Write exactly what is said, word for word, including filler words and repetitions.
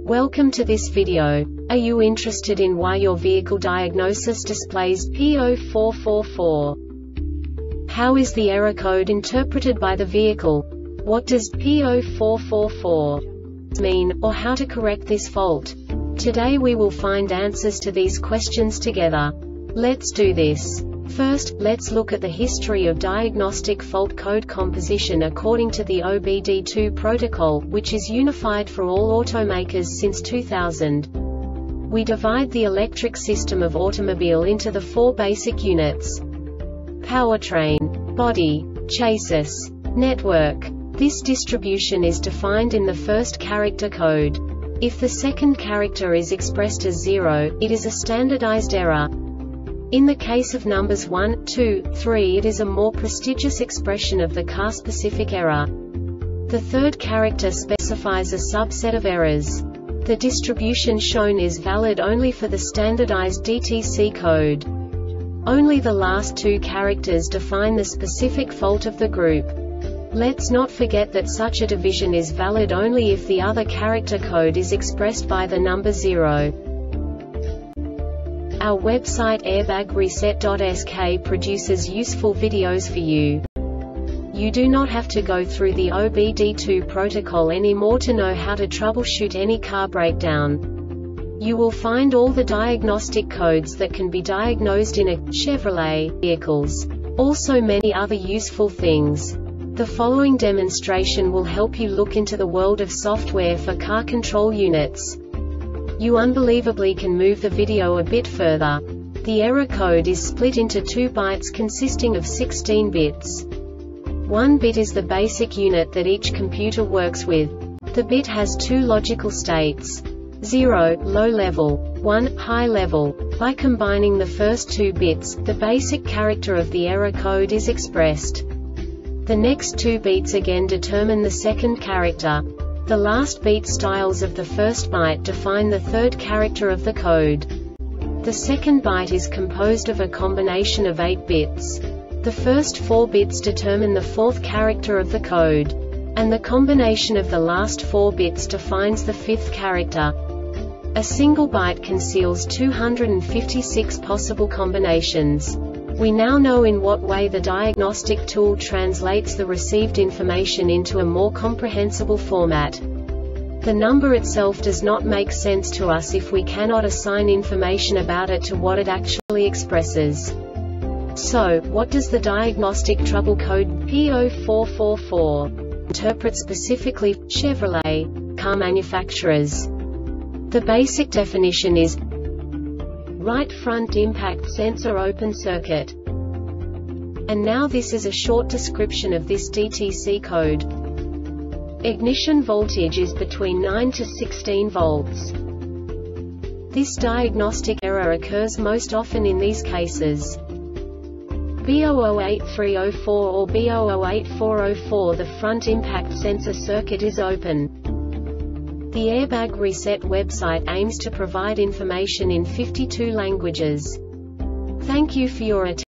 Welcome to this video. Are you interested in why your vehicle diagnosis displays P zero four four four? How is the error code interpreted by the vehicle? What does P zero four four four mean, or how to correct this fault? Today we will find answers to these questions together. Let's do this. First, let's look at the history of diagnostic fault code composition according to the O B D two protocol, which is unified for all automakers since two thousand. We divide the electric system of automobile into the four basic units: powertrain, body, chassis, network. This distribution is defined in the first character code. If the second character is expressed as zero, it is a standardized error. In the case of numbers one, two, three, it is a more prestigious expression of the car-specific error. The third character specifies a subset of errors. The distribution shown is valid only for the standardized D T C code. Only the last two characters define the specific fault of the group. Let's not forget that such a division is valid only if the other character code is expressed by the number zero. Our website airbag reset dot S K produces useful videos for you. You do not have to go through the O B D two protocol anymore to know how to troubleshoot any car breakdown. You will find all the diagnostic codes that can be diagnosed in a Chevrolet vehicles. Also many other useful things. The following demonstration will help you look into the world of software for car control units. You unbelievably can move the video a bit further. The error code is split into two bytes consisting of sixteen bits. One bit is the basic unit that each computer works with. The bit has two logical states: zero, low level, one, high level. By combining the first two bits, the basic character of the error code is expressed. The next two beats again determine the second character. The last beat styles of the first byte define the third character of the code. The second byte is composed of a combination of eight bits. The first four bits determine the fourth character of the code. And the combination of the last four bits defines the fifth character. A single byte conceals two hundred fifty-six possible combinations. We now know in what way the diagnostic tool translates the received information into a more comprehensible format. The number itself does not make sense to us if we cannot assign information about it to what it actually expresses. So, what does the diagnostic trouble code P zero four four four interpret specifically for Chevrolet car manufacturers? The basic definition is right front impact sensor open circuit. And now this is a short description of this D T C code. Ignition voltage is between nine to sixteen volts. This diagnostic error occurs most often in these cases: B zero zero eight three zero four or B zero zero eight four zero four. The front impact sensor circuit is open. The Airbag Reset website aims to provide information in fifty-two languages. Thank you for your attention.